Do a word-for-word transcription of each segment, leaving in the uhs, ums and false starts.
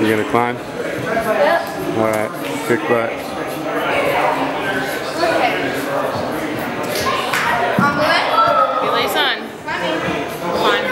You gonna climb? Yep. Alright, kick butt. Okay. On the way? Relays on. Climb.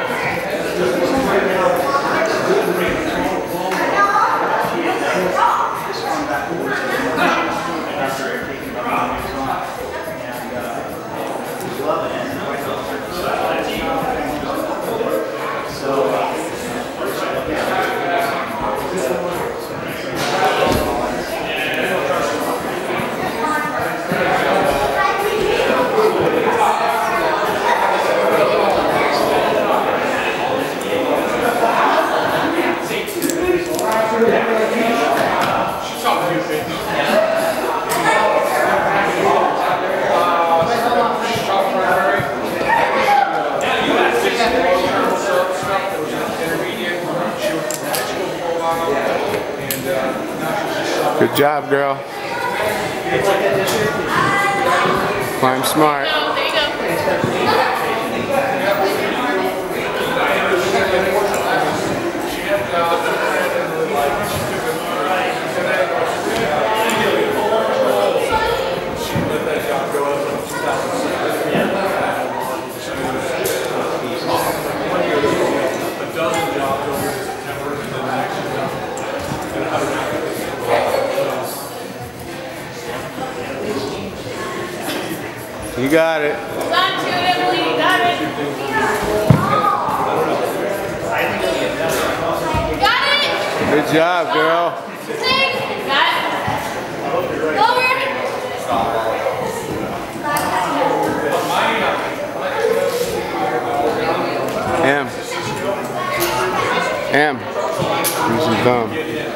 Good job, girl. Climb smart. There you go. You got it. Hold on to it, Emily. You got it. Got it. Good job, girl. Sing. Got it. Lower. Em. Em. Use some thumb.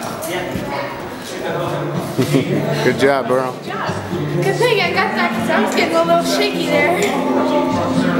Good job, bro. Good thing I got that because I was getting a little shaky there.